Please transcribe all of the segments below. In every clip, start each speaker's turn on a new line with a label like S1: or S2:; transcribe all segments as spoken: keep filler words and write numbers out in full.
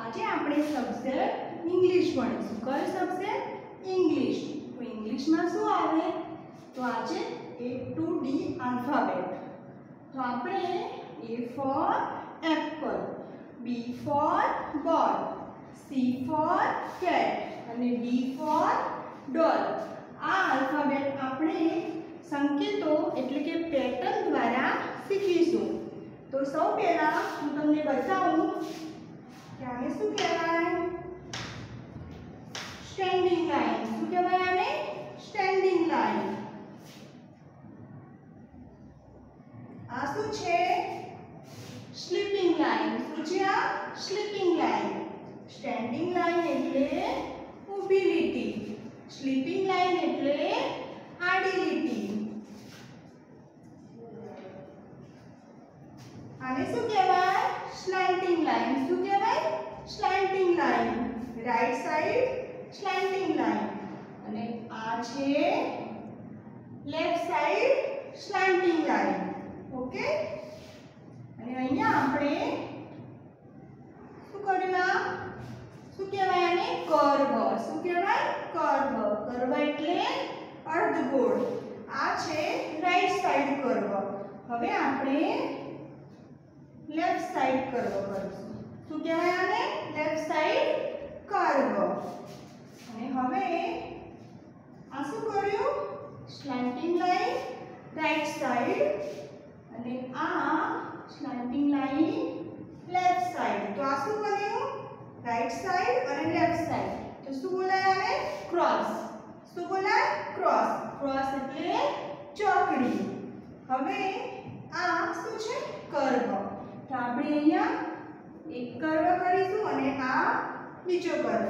S1: આજે આપણે subject English ભણીશું. કયો સબ્જેક્ટ? ઇંગ્લિશ. તો ઇંગ્લિશમાં શું આવે? તો આજે A to D આલ્ફાબેટ. તો આપણે A for apple, B for ball, C for cat અને D for doll. આ આલ્ફાબેટ આપણે સંકેતો એટલે કે પેટર્ન દ્વારા શીખીશું. તો સૌ પહેલા હું તમને બતાવું કે આને શું કહેવાય? Standing line. શું કહેવાય આને? Standing line. આ શું છે? Sleeping line. શું છે આ? Sleeping line. સ્ટેન્ડિંગ લાઈન એટલે ઊભી લીટી, સ્લીપિંગ લાઈન એટલે આડી લીટી. આને શું કહેવાય? Slanting line. શું કહેવાય? Slanting line. Right side slanting line. અને આ છે left side slanting line. Okay. અને અહીંયા આપણે શું કર્યું? આ શું કહેવાય? આને કર્વ. શું કહેવાય? કર્વ. કર્વ એટલે અર્ધગોળ. આ છે રાઈટ સાઈડ કર્વ. હવે આપણે લેફ્ટ સાઈડ કર્વ કરીશું. શું કહેવાય આને? Left side curve. અને હવે આ શું કર્યું? સ્લેન્ટિંગ લાઈન રાઈટ સાઈડ અને આ સ્લેન્ટિંગ લાઈન લેફ્ટ સાઈડ. તો આ શું બન્યું? રાઈટ સાઈડ અને લેફ્ટ સાઈડ. તો શું બોલાય આને? ક્રોસ. શું બોલાય? ક્રોસ. ક્રોસ એટલે ચોકડી. હવે આ શું છે? કર્વ. તો આપણે અહીંયા એક કર્વ કરીશું અને આ બીજો કર્વ.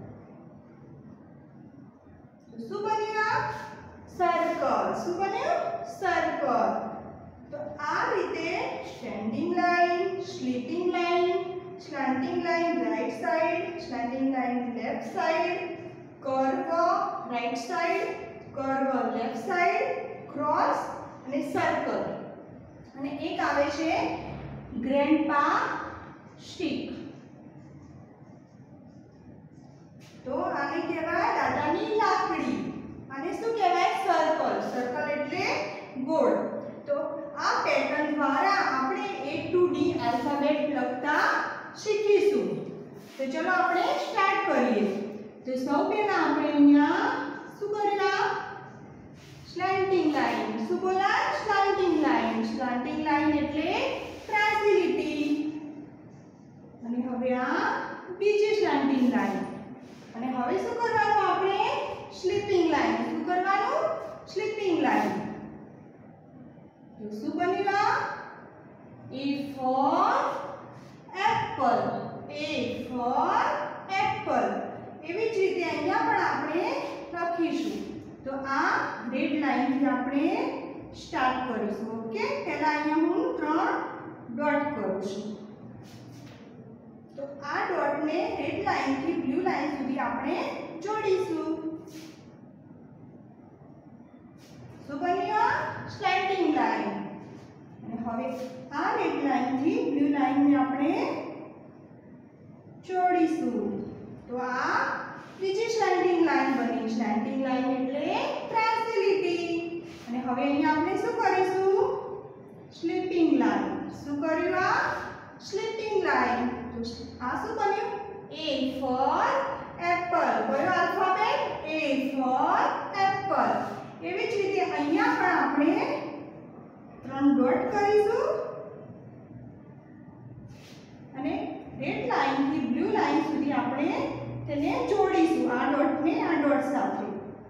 S1: તો શું બન્યું? આ સર્કલ. શું બન્યું? સર્કલ. તો આ રીતે standing line, sleeping line, slanting line right side, slanting line left side, curve right side, curve left side, cross અને સર્કલ. અને એક આવે છે ગ્રેન્ડપા સ્ટીક. તો આને કહેવાય દાદાની લાકડી. આને શું કહેવાય? સર્કલ. સર્કલ એટલે ગોળ. તો આ પેટર્ન દ્વારા આપણે A to D આલ્ફાબેટ લખતા શીખીશું. તો ચલો આપણે સ્ટાર્ટ કરીએ. તો સૌ પહેલા આપણે અહીંયા શું કર્યું? Slanting line. શું બોલાય? Slanting line. સ્લેન્ટિંગ લાઈન એટલે ત્રાંસી લીટી. અને હવે આ બીજી સ્લેન્ટિંગ લાઈન. અને હવે શું કરવાનું? આપણે સ્લીપિંગ લાઈન. શું કરવાનું? Sleeping line. તો શું બન્યું? A for apple. A for apple. એવી જ રીતે અહીંયા પણ આપણે લખીશું. તો આ રેડ લાઈન થી આપણે સ્ટાર્ટ કરીશું. ઓકે. પહેલા અહીંયા હું ત્રણ ડોટ કરું છું. તો આ ડોટ ને રેડ લાઈન થી બ્લુ લાઈન સુધી આપણે જોડીશું. શું બન્યું? Slanting line. અને હવે આ રેડ લાઈન થી બ્લુ લાઈન ને આપણે જોડીશું. તો આ બીજી સ્લેન્ટિંગ લાઈન બની. સ્લેન્ટિંગ લાઈન એટલે ત્રાંસી લીટી. અને હવે અહીંયા આપણે શું કરીશું? Sleeping line. શું કર્યું? આ સ્લીપિંગ લાઈન. તો આ શું બન્યું? A for apple. કયો આલ્ફાબેટ? A for apple. એવી જ રીતે અહીંયા પણ આપણે ત્રણ ડોટ કરીશું અને રેડ લાઈન થી બ્લુ લાઈન સુધી આપણે તેને જોડીશું. આ ડોટ ને આ ડોટ સાથે.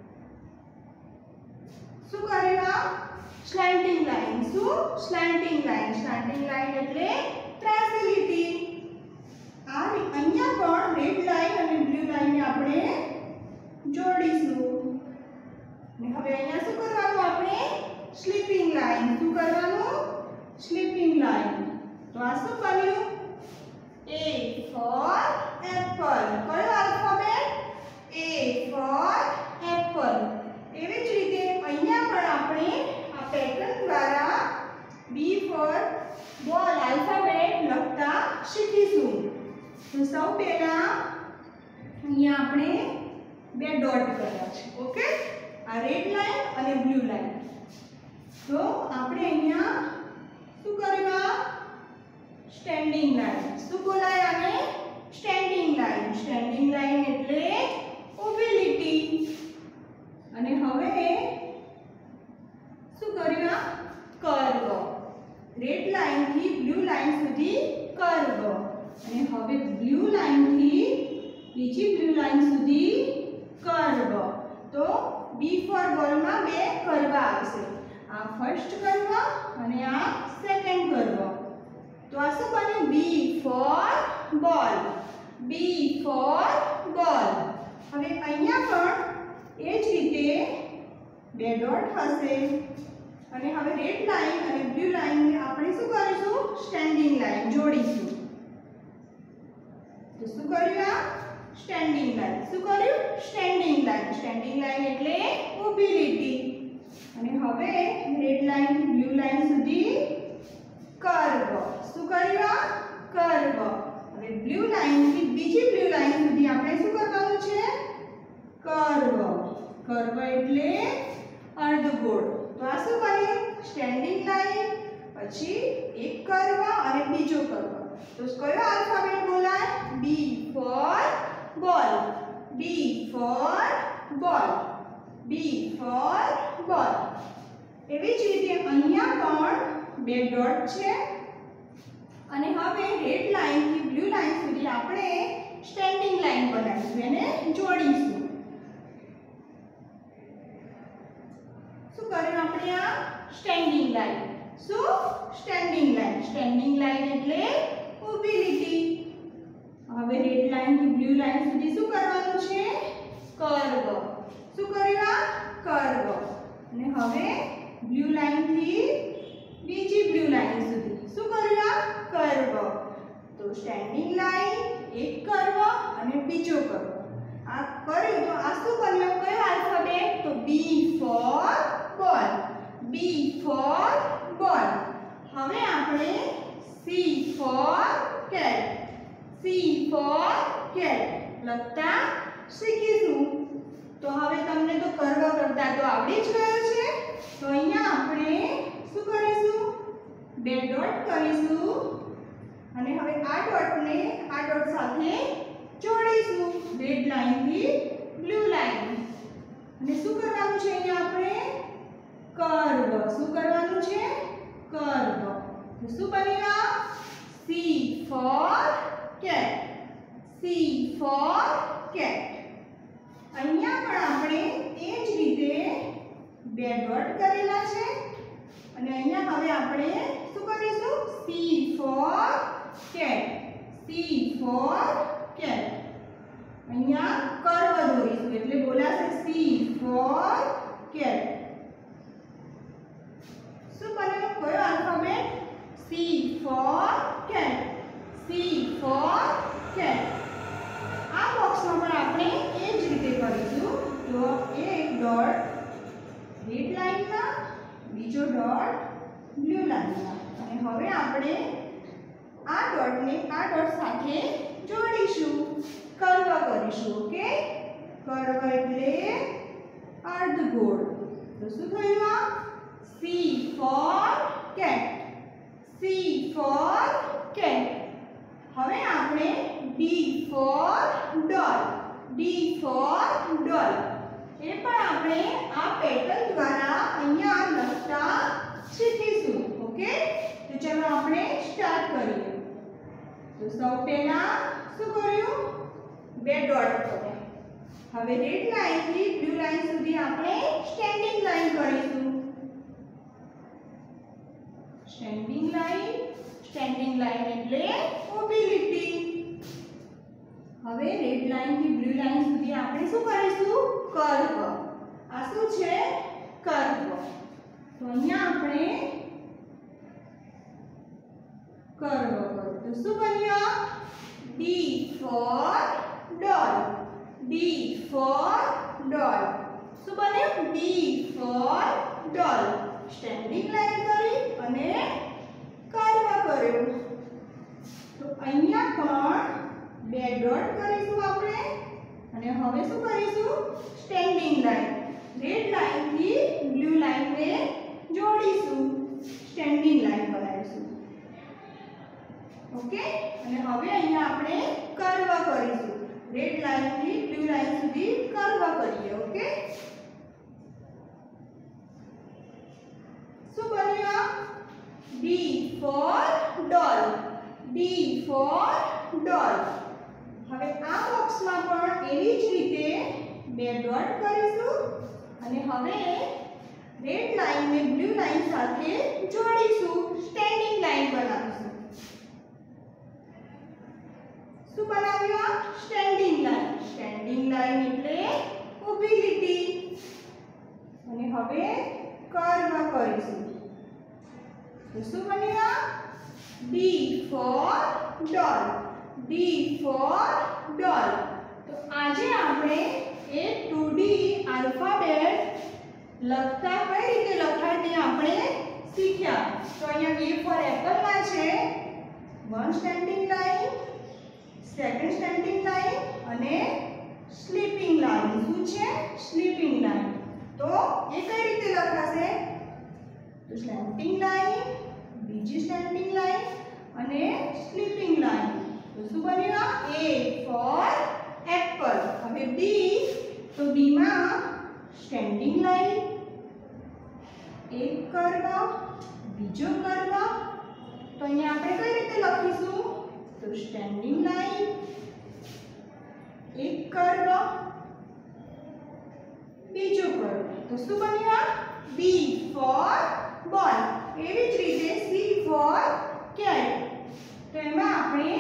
S1: શું કર્યું? Slanting line. શું? Slanting line. સ્લેન્ટિંગ લાઈન એટલે ત્રાંસી લીટી. આ અહીંયા પણ રેડ લાઈન અને બ્લુ લાઈન ને આપણે જોડીશું. અને હવે અહીંયા શું કરવાનું? આપણે સ્લીપિંગ લાઈન. શું કરવાનું? Sleeping line. તો આ શું બન્યું? A for apple. કયો આલ્ફાબેટ? A for apple. એવી જ રીતે અહીંયા પણ આપણે આ પેટર્ન દ્વારા B for ball આલ્ફાબેટ લખતા શીખીશું. તો તો સૌ પહેલા અહીંયા આપણે બે ડોટ કર્યા છે. ઓકે, આ રેડ લાઈન અને બ્લુ લાઈન. તો આપણે અહીંયા શું કર્યું? Standing line. શું બોલાય આને? Standing line. સ્ટેન્ડિંગ લાઈન એટલે ઊભી લીટી. અને હવે શું કર્યું? કર્વ. રેડ લાઈન થી બ્લુ લાઈન સુધી કર્વ. અને હવે બ્લુ લાઈન થી બીજી બ્લુ લાઈન સુધી કર્વ. તો બી ફોર બોલ માં બે કર્વ આવશે. આ ફર્સ્ટ કર્વ અને આ સેકન્ડ કર્વ. તો આ શું બન્યું? બી ફોર બોલ. બી ફોર બોલ. હવે અહીંયા પણ એ જ રીતે બે ડોટ હશે. અને હવે રેડ લાઈન અને બ્લુ લાઈન આપણે શું કરીશું? સ્ટેન્ડિંગ લાઈન જોડીશું. તો શું કર્યું? આ સ્ટેન્ડિંગ લાઈન. શું કર્યું? Standing line. સ્ટેન્ડિંગ લાઈન એટલે ઊભી લીટી. અને હવે રેડ લાઈન થી બ્લુ લાઈન સુધી કર્વ. શું કર્યું? કર્વ. હવે બ્લુ લાઈન થી બીજી બ્લુ લાઈન સુધી આપણે શું કરવાનું છે? કર્વ. કર્વ એટલે અર્ધગોળ. તો આ શું બન્યું? સ્ટેન્ડિંગ લાઈન, પછી એક કર્વ અને બીજો કર્વ. તો કયો આલ્ફાબેટ બોલાય? બી ફોર બોલ. બી ફોર બોલ. બી ફોર બોલ. એવી જ રીતે અહીંયા પણ બે ડોટ છે. અને હવે રેડ લાઈન થી બ્લુ લાઈન સુધી આપણે સ્ટેન્ડિંગ લાઈન બનાવીશું, એને જોડીશું. શું કર્યું આપણે? આ સ્ટેન્ડિંગ લાઈન. શું? Standing line. સ્ટેન્ડિંગ લાઈન એટલે ઊભી લીટી. હવે રેડ લાઈન થી બ્લુ લાઈન સુધી શું કરવાનું છે? કર્વ. શું કર્યું? કર્વ. અને હવે બ્લુ લાઈન થી બીજી બ્લુ લાઈન સુધી શું કર્યું? કર્વ. તો સ્ટેન્ડિંગ લાઈન, એક કર્વ અને બીજો કર્વ. આ કર્યું તો આ શું બન્યો? કયો આલ્ફાબેટ? તો બી ફોર બોલ. બી ફોર બોલ. હવે આપણે C for cat. C for cat લખતા શીખીશું. તો હવે તમને તો કર્વ કરતા તો આવડી જ ગયું છે. તો અહીંયા આપણે શું કરીશું? બે ડોટ કરીશું. અને હવે આ ડોટને આ ડોટ સાથે જોડીશું. રેડ લાઈન થી બ્લુ લાઈન. અને શું કરવાનું છે? અહીંયા આપણે કર્વ. શું કરવાનું છે? કર્વ. તો શું બન્યું? C for cat. C for cat. અહીંયા પણ આપણે એ જ રીતે બે ડોટ કરેલા છે. અને અહીંયા હવે આપણે શું કરીશું? C for cat. C for cat. અહીંયા કર્વ દોરીશું એટલે બોલાશે સી ફોર કેટ. શું બન્યું? કયો આલ્ફાબેટ? C for cat. C for cat. આ બોક્સમાં પણ આપણે એ જ રીતે કરીશું. તો એક ડોટ રેડ લાઈનમાં, બીજો ડોટ બ્લુ લાઈનમાં. અને હવે આપણે આ ડોટને આ ડોટ સાથે જોડીશું. કર્વ કરીશું. ઓકે, કર્વ એટલે અર્ધગોળ. તો શું થયું? આ C for cat. C for cat. હવે આપણે D for doll. D for doll. એ પણ આપણે આ પેટર્ન દ્વારા અહીંયા લખતા શીખીશું. ઓકે, તો ચાલો આપણે સ્ટાર્ટ કરીએ. તો સૌ પહેલા શું કર્યું? બે ડોટ કર્યા. હવે રેડ લાઈન થી બ્લુ લાઈન સુધી આપણે સ્ટેન્ડિંગ લાઈન કરીશું. Standing line. સ્ટેન્ડિંગ લાઈન એટલે ઊભી લીટી. હવે રેડ લાઈન થી બ્લુ લાઈન સુધી આપણે શું કરીશું? કર્વ. આ શું છે? કર્વ. તો અહીંયા આપણે કર્વ કર્વ. તો શું બન્યું? D for doll. D for doll. શું બન્યું? D for doll. Standing line કરી અને કર્વ કર્યો. તો અહીંયા પણ બે ડોટ કરીશું આપણે અને હવે શું કરીશું સ્ટેન્ડિંગ લાઈન રેડ લાઈન થી બ્લુ લાઈન ને જોડીશું સ્ટેન્ડિંગ લાઈન બનાવીશું ઓકે અને હવે અહીંયા આપણે કર્વ કરીશું રેડ લાઈન થી બ્લુ લાઈન સુધી કર્વ કરીએ ઓકે શું બન્યું D for doll D for doll હવે આ બોક્સમાં પણ એવી જ રીતે બે ડોટ કરીશું અને હવે રેડ લાઈન ને બ્લુ લાઈન સાથે જોડીશું સ્ટેન્ડિંગ લાઈન બનાવીશું શું બનાવ્યું સ્ટેન્ડિંગ લાઈન સ્ટેન્ડિંગ લાઈન એટલે ઊભી લીટી અને હવે કર્વ કરીશું તો શું બન્યું D for doll D for doll તો આજે આપણે એ ટુ ડી આલ્ફાબેટ લખતા કઈ રીતે લખાય તે આપણે શીખ્યા તો અહીંયા A for apple માં છે one standing line second standing line અને સ્લીપિંગ લાઈન શું છે સ્લીપિંગ લાઈન તો એ કઈ રીતે લખાશે તો સ્લેન્ટિંગ લાઈન બીજી સ્ટેન્ડિંગ લાઈન અને સ્લીપિંગ લાઈન તો શું બન્યું A for apple હવે B તો B માં સ્ટેન્ડિંગ લાઈન એક કર્વ બીજો કર્વ તો અહીંયા આપણે કઈ રીતે લખીશું તો સ્ટેન્ડિંગ લાઈન એક કર્વ બીજો કર્વ તો શું બન્યું B for ball એવી જ રીતે C for cat તો એમાં આપણે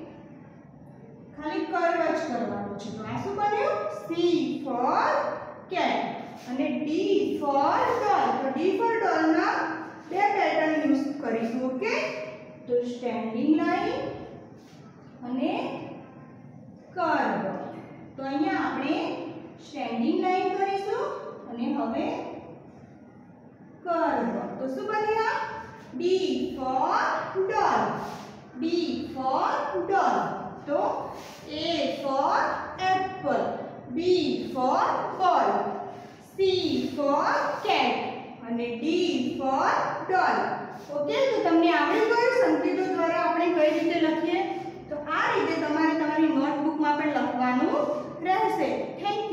S1: ખાલી કર્વ જ કરવાનું છે તો આ શું બન્યું C for cat અને D for doll તો D for doll ના બે પેટર્ન યુઝ કરીશું ઓકે તો સ્ટેન્ડિંગ લાઈન અને કર્વ તો અહીંયા આપણે સ્ટેન્ડિંગ લાઈન કરીશું અને હવે કર્વ તો શું બન્યું D for doll D for doll તો A for apple B for ball C for cat અને D for doll ઓકે તો તમને આવડી ગયું સંકેતો દ્વારા આપણે કઈ રીતે લખીએ તો આ રીતે તમારે તમારી નોટબુકમાં પણ લખવાનું રહેશે થેન્ક યુ